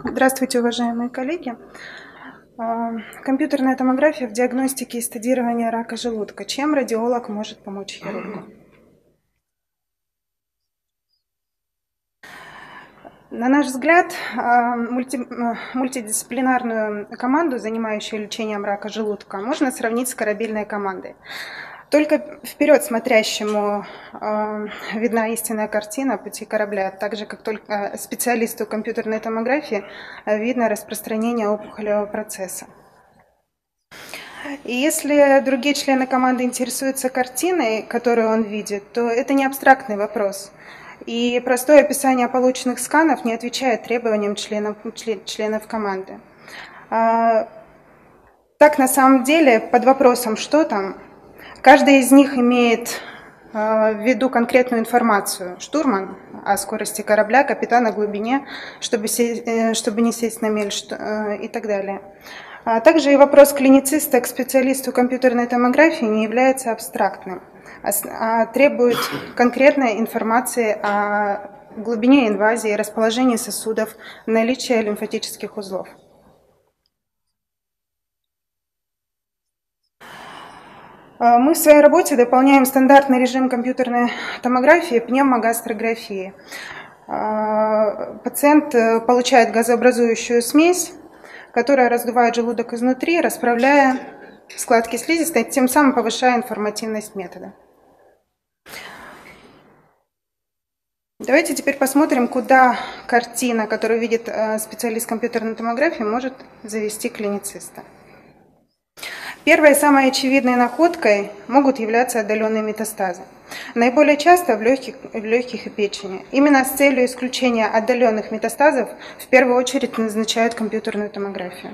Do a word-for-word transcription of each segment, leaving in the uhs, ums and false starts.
Здравствуйте, уважаемые коллеги. Компьютерная томография в диагностике и стадировании рака желудка. Чем радиолог может помочь хирургу? На наш взгляд, мульти, мультидисциплинарную команду, занимающую лечением рака желудка, можно сравнить с корабельной командой. Только вперед смотрящему э, видна истинная картина пути корабля, так же, как только специалисту компьютерной томографии видно распространение опухолевого процесса. И если другие члены команды интересуются картиной, которую он видит, то это не абстрактный вопрос. И простое описание полученных сканов не отвечает требованиям членов, членов команды. А, так, на самом деле, под вопросом «что там?», каждый из них имеет в виду конкретную информацию. Штурман о скорости корабля, капитан о глубине, чтобы, сесть, чтобы не сесть на мель и так далее. А также и вопрос клинициста к специалисту компьютерной томографии не является абстрактным, а требует конкретной информации о глубине инвазии, расположении сосудов, наличии лимфатических узлов. Мы в своей работе дополняем стандартный режим компьютерной томографии пневмогастрографии. Пациент получает газообразующую смесь, которая раздувает желудок изнутри, расправляя складки слизистой, тем самым повышая информативность метода. Давайте теперь посмотрим, куда картина, которую видит специалист компьютерной томографии, может завести клинициста. Первой и самой очевидной находкой могут являться отдаленные метастазы. Наиболее часто в легких, в легких и печени. Именно с целью исключения отдаленных метастазов в первую очередь назначают компьютерную томографию.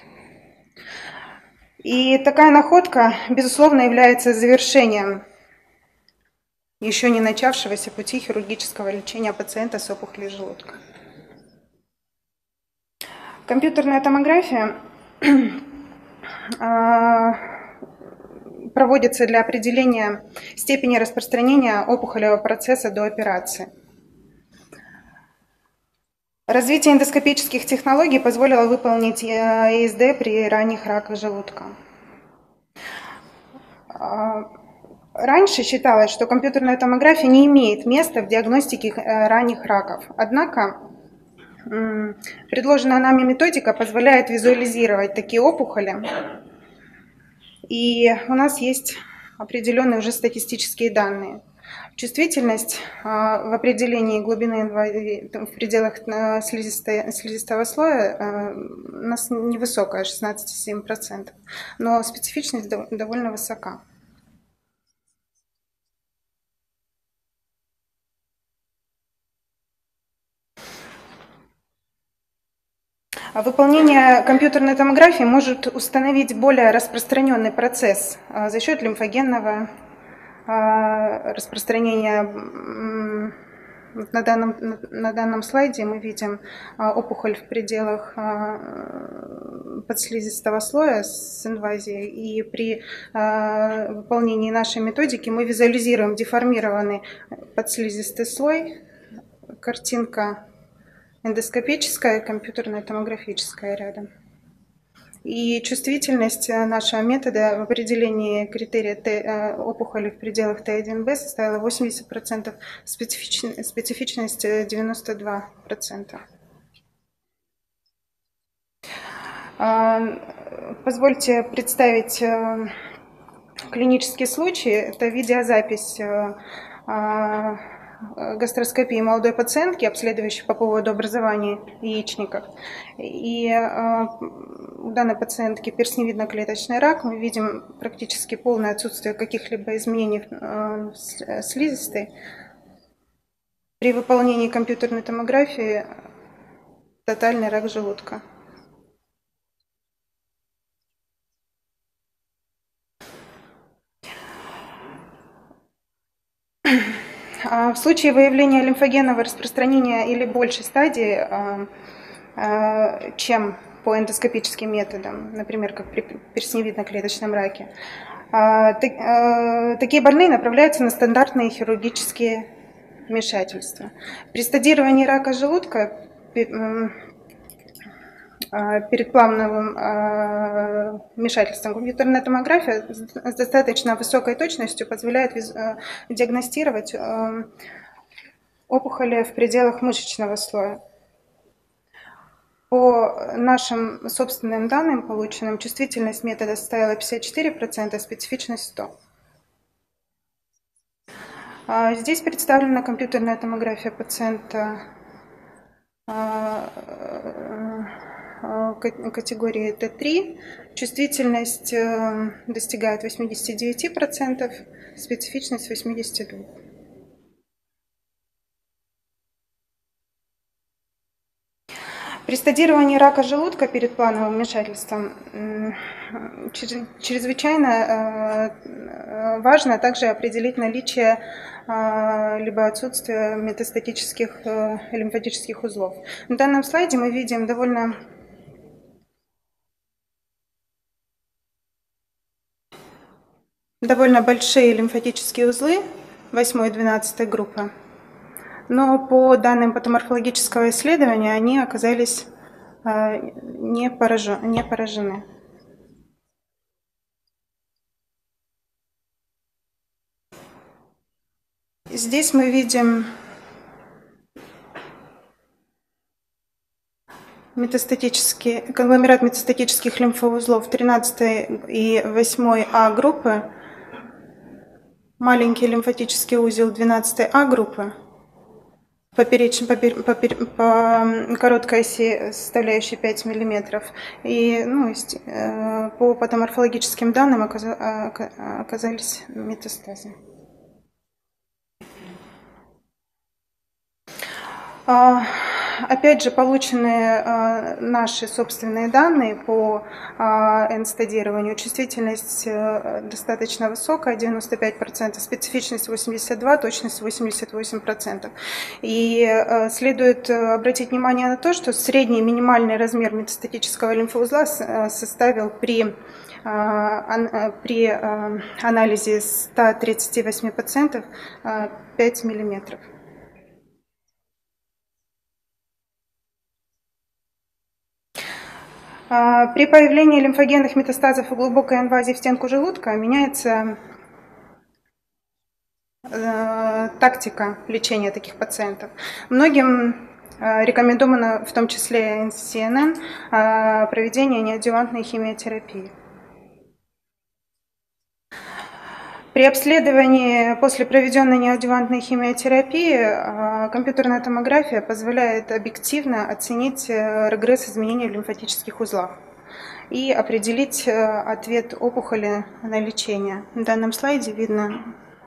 И такая находка, безусловно, является завершением еще не начавшегося пути хирургического лечения пациента с опухолью желудка. Компьютерная томография проводится для определения степени распространения опухолевого процесса до операции. Развитие эндоскопических технологий позволило выполнить ИСД при ранних раках желудка. Раньше считалось, что компьютерная томография не имеет места в диагностике ранних раков. Однако предложенная нами методика позволяет визуализировать такие опухоли. И у нас есть определенные уже статистические данные. Чувствительность в определении глубины инвазии в пределах слизистого слоя у нас невысокая, шестнадцать целых семь десятых процента, но специфичность довольно высока. Выполнение компьютерной томографии может установить более распространенный процесс за счет лимфогенного распространения. На данном, на данном слайде мы видим опухоль в пределах подслизистого слоя с инвазией, и при выполнении нашей методики мы визуализируем деформированный подслизистый слой, картинка эндоскопическая, компьютерная, томографическая рядом. И чувствительность нашего метода в определении критерия Т, опухоли в пределах Т один Б составила восемьдесят процентов, специфичность девяносто два процента. Позвольте представить клинический случай. Это видеозапись гастроскопии молодой пациентки, обследующей по поводу образования яичников. И у данной пациентки перстневидно-клеточный рак. Мы видим практически полное отсутствие каких-либо изменений в слизистой. При выполнении компьютерной томографии тотальный рак желудка. В случае выявления лимфогенного распространения или большей стадии, чем по эндоскопическим методам, например, как при перстневидно-клеточном раке, такие больные направляются на стандартные хирургические вмешательства. При стадировании рака желудка перед плановым вмешательством. Компьютерная томография с достаточно высокой точностью позволяет диагностировать опухоли в пределах мышечного слоя. По нашим собственным данным, полученным, чувствительность метода составила пятьдесят четыре процента, специфичность сто процентов. Здесь представлена компьютерная томография пациента категории Т три. Чувствительность достигает восьмидесяти девяти процентов, специфичность восьмидесяти двух процентов. При стадировании рака желудка перед плановым вмешательством чрезвычайно важно также определить наличие либо отсутствие метастатических лимфатических узлов. На данном слайде мы видим довольно довольно большие лимфатические узлы восьмой и двенадцатой группы. Но по данным патоморфологического исследования они оказались не поражены. Здесь мы видим метастатический, конгломерат метастатических лимфоузлов тринадцатой и восьмой А группы, маленький лимфатический узел двенадцатой А группы, поперечный, попер, попер, по короткой оси, составляющей пять миллиметров. И ну, по патоморфологическим данным оказались метастазы. Опять же, полученные наши собственные данные по N-стадированию. Чувствительность достаточно высокая, девяносто пять процентов, специфичность восемьдесят два процента, точность восемьдесят восемь процентов. И следует обратить внимание на то, что средний минимальный размер метастатического лимфоузла составил при, при анализе ста тридцати восьми пациентов пять миллиметров. При появлении лимфогенных метастазов и глубокой инвазии в стенку желудка меняется э, тактика лечения таких пациентов. Многим э, рекомендовано, в том числе эн си эн эн, э, проведение неадъювантной химиотерапии. При обследовании после проведенной неадъювантной химиотерапии компьютерная томография позволяет объективно оценить регресс изменений в лимфатических узлах и определить ответ опухоли на лечение. На данном слайде видно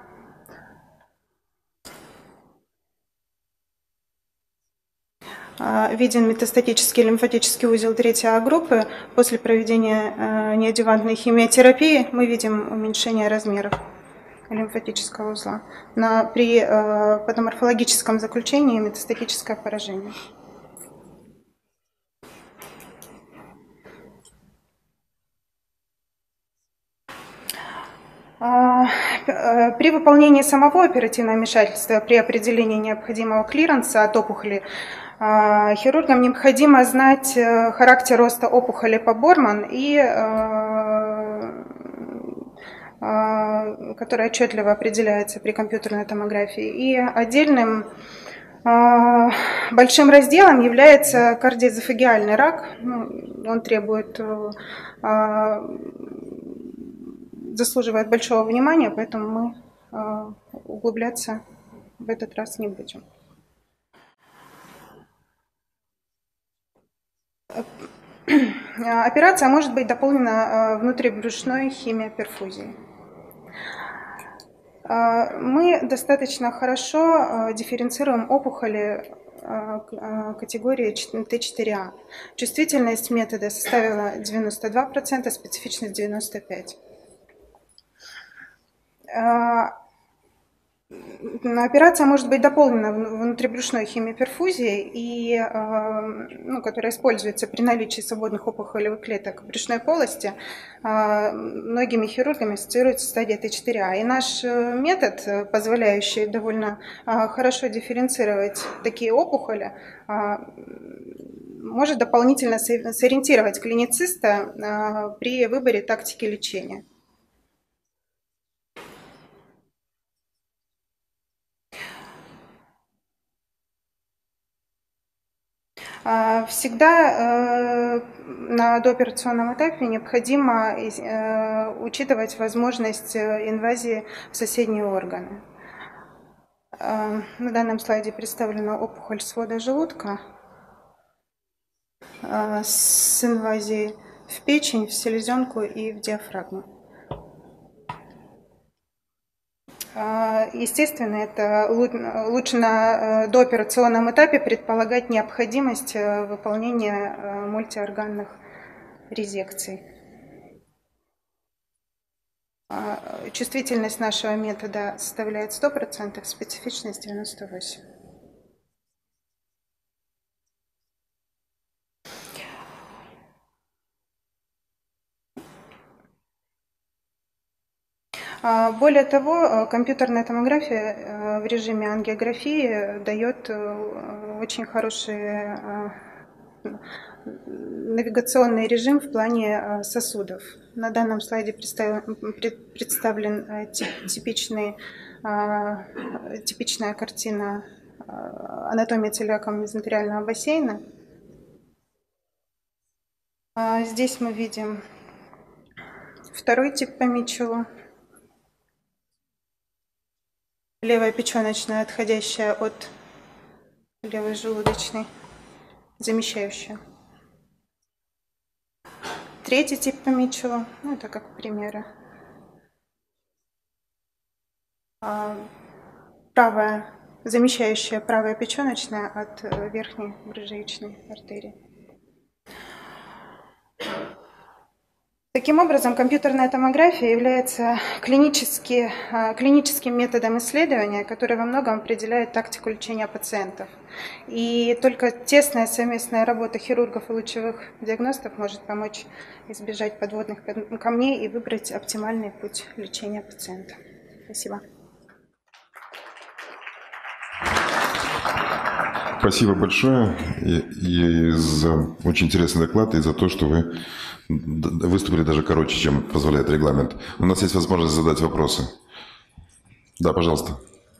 виден метастатический лимфатический узел третьей А группы. После проведения неадъювантной химиотерапии мы видим уменьшение размеров лимфатического узла. На, при э, патоморфологическом заключении метастатическое поражение. При выполнении самого оперативного вмешательства, при определении необходимого клиренса от опухоли, хирургам необходимо знать характер роста опухоли по Борман, и, который отчетливо определяется при компьютерной томографии. И отдельным большим разделом является кардиоэзофагеальный рак. Он требует, заслуживает большого внимания, поэтому мы углубляться в этот раз не будем. Операция может быть дополнена внутрибрюшной химиоперфузией. Мы достаточно хорошо дифференцируем опухоли категории Т четыре А. Чувствительность метода составила девяносто два процента, специфичность девяносто пять процентов. Операция может быть дополнена внутрибрюшной химиоперфузией, и, ну, которая используется при наличии свободных опухолевых клеток в брюшной полости. Многими хирургами ассоциируется стадия Т четыре А. И наш метод, позволяющий довольно хорошо дифференцировать такие опухоли, может дополнительно сориентировать клинициста при выборе тактики лечения. Всегда на дооперационном этапе необходимо учитывать возможность инвазии в соседние органы. На данном слайде представлена опухоль свода желудка с инвазией в печень, в селезенку и в диафрагму. Естественно, это лучше на дооперационном этапе предполагать необходимость выполнения мультиорганных резекций. Чувствительность нашего метода составляет сто процентов, специфичность девяносто восемь процентов. Более того, компьютерная томография в режиме ангиографии дает очень хороший навигационный режим в плане сосудов. На данном слайде представлен, представлен типичный, типичная картина анатомии целиако-мезентериального бассейна. Здесь мы видим второй тип помечила. Левая печеночная, отходящая от левой желудочной, замещающая. Третий тип помечила, ну это как примеры. Правая, замещающая правая печеночная от верхней брыжеечной артерии. Таким образом, компьютерная томография является клинически, клиническим методом исследования, который во многом определяет тактику лечения пациентов. И только тесная совместная работа хирургов и лучевых диагностов может помочь избежать подводных камней и выбрать оптимальный путь лечения пациента. Спасибо. Спасибо большое и, и за очень интересный доклад, и за то, что вы выступили даже короче, чем позволяет регламент. У нас есть возможность задать вопросы. Да, пожалуйста.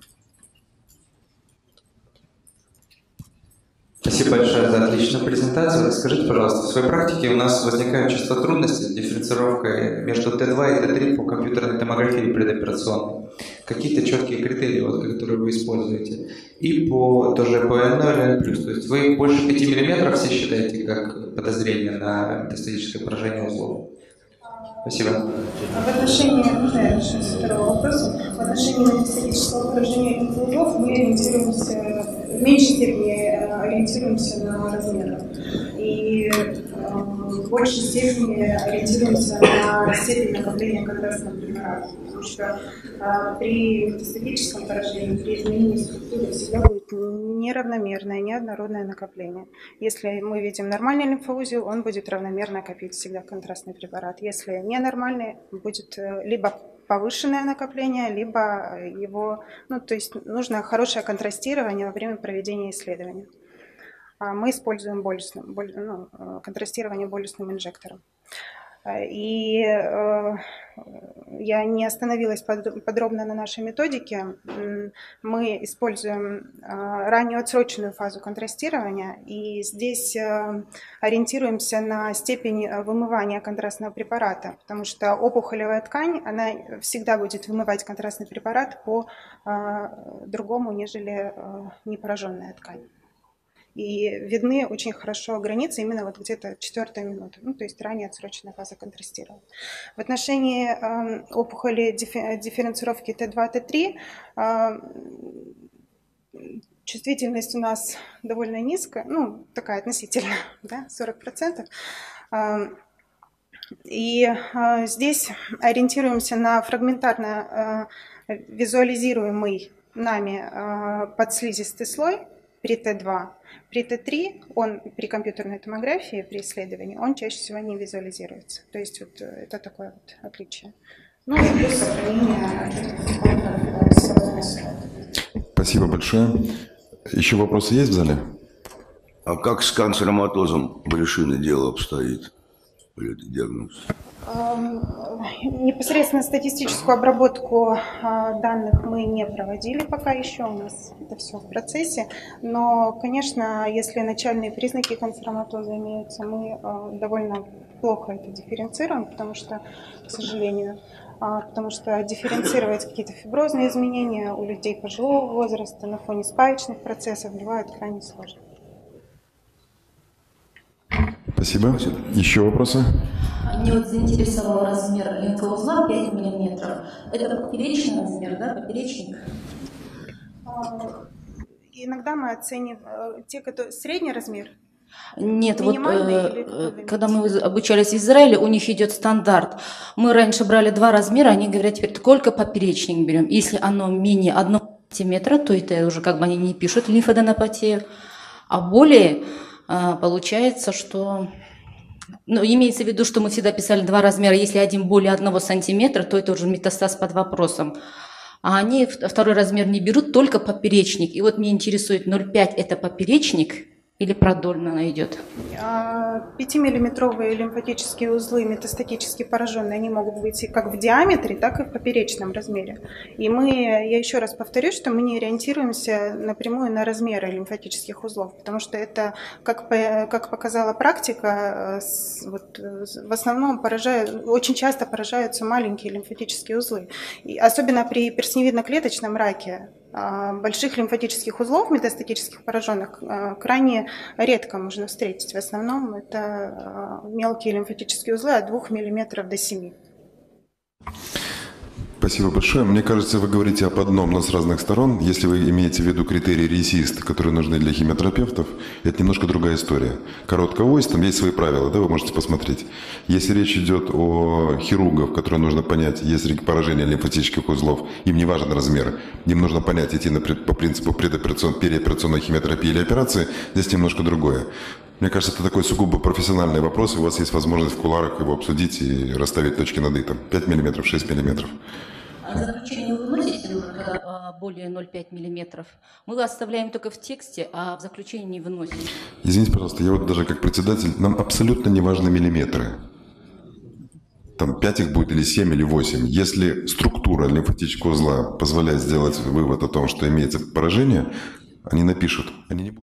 Спасибо большое за отличную презентацию. Скажите, пожалуйста, в своей практике у нас возникают часто трудности с дифференцировкой между Т два и Т три по компьютерной томографии предоперационной. Какие-то четкие критерии, вот, которые вы используете. И по тоже по эн ноль и эн плюс. То есть вы больше пяти миллиметров все считаете как подозрение на метастатическое поражение узлов? Спасибо. В отношении, можно я начну с второго вопроса? В отношении метастатического поражения узлов мы ориентируемся, в меньшей степени ориентируемся на размеры. И э, в большей степени ориентируемся на степень накопления контрастного препарата. Потому что э, при метастатическом поражении, при изменении структуры всегда будет неравномерное, неоднородное накопление. Если мы видим нормальный лимфоузел, он будет равномерно копить всегда контрастный препарат. Если ненормальный, будет либо повышенное накопление, либо его, ну, то есть нужно хорошее контрастирование во время проведения исследования. Мы используем болюсным, боль, ну, контрастирование болюсным инжектором. И э, я не остановилась под, подробно на нашей методике. Мы используем э, раннюю отсроченную фазу контрастирования, и здесь э, ориентируемся на степень вымывания контрастного препарата, потому что опухолевая ткань, она всегда будет вымывать контрастный препарат по э, другому, нежели э, непораженная ткань. И видны очень хорошо границы именно вот где-то четвертая минута, ну, то есть ранее отсроченная фаза контрастирования. В отношении э, опухоли диффи, дифференцировки Т два Т три э, чувствительность у нас довольно низкая, ну, такая относительно, да, сорок процентов. Э, и э, здесь ориентируемся на фрагментарно э, визуализируемый нами э, подслизистый слой при Т два. При Т три, он при компьютерной томографии, при исследовании, он чаще всего не визуализируется. То есть вот это такое вот отличие. Ну и плюс сохранение. Спасибо большое. Еще вопросы есть в зале? А как с канцероматозом брюшины дело обстоит? Или это диагноз? Непосредственно статистическую обработку данных мы не проводили пока еще, у нас это все в процессе. Но, конечно, если начальные признаки канцероматоза имеются, мы довольно плохо это дифференцируем, потому что, к сожалению, потому что дифференцировать какие-то фиброзные изменения у людей пожилого возраста на фоне спаечных процессов бывает крайне сложно. Спасибо. Еще вопросы? Мне вот заинтересовал размер лимфоузла пять миллиметров. Это поперечный размер, да, поперечник? Иногда мы оцениваем те, которые средний размер. Нет, вот э, когда мы обучались в Израиле, у них идет стандарт. Мы раньше брали два размера, они говорят, теперь только поперечник берем. Если оно менее одного сантиметра, то это уже как бы они не пишут лимфоденопатию, а более э, получается, что... Ну, имеется в виду, что мы всегда писали два размера. Если один более одного сантиметра, то это уже метастаз под вопросом. А они второй размер не берут, только поперечник. И вот меня интересует, ноль целых пять это поперечник или продольно она идет? пятимиллиметровые лимфатические узлы метастатически пораженные, они могут быть как в диаметре, так и в поперечном размере. И мы, я еще раз повторюсь, что мы не ориентируемся напрямую на размеры лимфатических узлов, потому что это, как, как показала практика, вот, в основном поражают, очень часто поражаются маленькие лимфатические узлы. И особенно при перстневидно-клеточном раке больших лимфатических узлов метастатических пораженных крайне редко можно встретить. В основном это мелкие лимфатические узлы от двух миллиметров до семи. Спасибо большое. Мне кажется, вы говорите об одном, но с разных сторон. Если вы имеете в виду критерии ресист, которые нужны для химиотерапевтов, это немножко другая история. Короткая ось, там есть свои правила, да, вы можете посмотреть. Если речь идет о хирургах, которые нужно понять, есть поражение лимфатических узлов, им не важен размер, им нужно понять, идти на, по принципу предоперационной, переоперационной химиотерапии или операции, здесь немножко другое. Мне кажется, это такой сугубо профессиональный вопрос, и у вас есть возможность в кулуарах его обсудить и расставить точки над «и». пять миллиметров, шесть миллиметров. А заключение вы выносите, когда более ноль целых пять миллиметров? Мы его оставляем только в тексте, а в заключении не выносим. Извините, пожалуйста, я вот даже как председатель, нам абсолютно не важны миллиметры. Там пять их будет или семь, или восемь. Если структура лимфатического узла позволяет сделать вывод о том, что имеется поражение, они напишут. Они не будут.